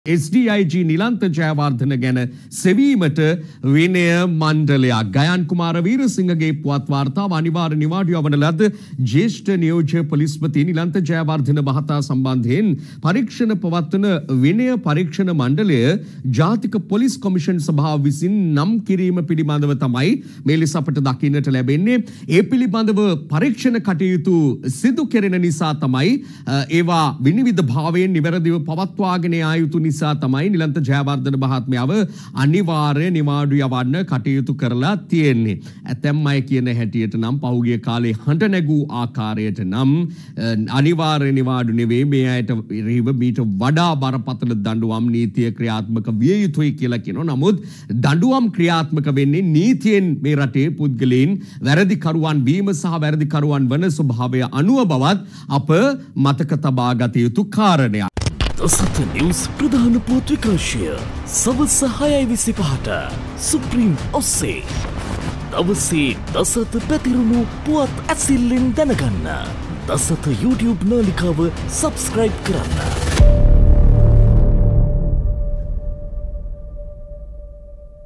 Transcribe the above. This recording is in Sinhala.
SDIG නිලන්ත ජයවර්ධන ගැන සෙවීමට විනය මණ්ඩලයක් ගයන් කුමාර වීරසිංහගේ පුවත් වාර්තාව අනිවාර්ය නිවාඩු යවන ලද ජ්‍යෙෂ්ඨ නියෝජ්‍ය පොලිස්පති නිලන්ත ජයවර්ධන මහතා සම්බන්ධයෙන් පරීක්ෂණ පවත්වන විනය පරීක්ෂණ මණ්ඩලය ජාතික පොලිස් කොමිෂන් සභාව විසින් නම් කිරීම පිළිබඳව තමයි මේ ලෙස අපට දකින්නට ලැබෙන්නේ. ඒ පිළිබඳව පරීක්ෂණ කටයුතු සිදු කෙරෙන නිසා තමයි ඒවා විනිවිද භාවයෙන් නිවැරදිව පවත්වාගෙන යා යුතු නිසා තමයි නිලන්ත ජයවර්ධන මහත්මයාව අනිවාර්ය නිවාඩු යවන්න කටයුතු කරලා තියෙන්නේ. ඇතැම් අය කියන හැටියට නම් පහුගිය කාලේ හඬ නැගූ ආකාරයට නම් අනිවාර්ය නිවාඩු නෙවෙයි මේ අයට මීට වඩා බරපතල දඬුවම් නීතිය ක්‍රියාත්මක විය යුතුයි කියලා කියනවා. නමුත් දඬුවම් ක්‍රියාත්මක වෙන්නේ නීතියෙන් මේ රටේ පුද්ගලයන් වැරදිකරුවන් වීම සහ වැරදිකරුවන් වන ස්වභාවය අනුව බවත් අප මතක තබා ගත යුතු කාරණයක්. දසත නිවුස් ප්‍රධාන පුවත් විකාශය සවස් 6:25ට සුප්‍රීම් ඔස්සේ දවසේ දසත පැතිරුණු පුවත් ඇසිල්ලෙන් දැනගන්න දසත YouTube නාලිකාව සබ්ස්ක්‍රයිබ් කරන්න.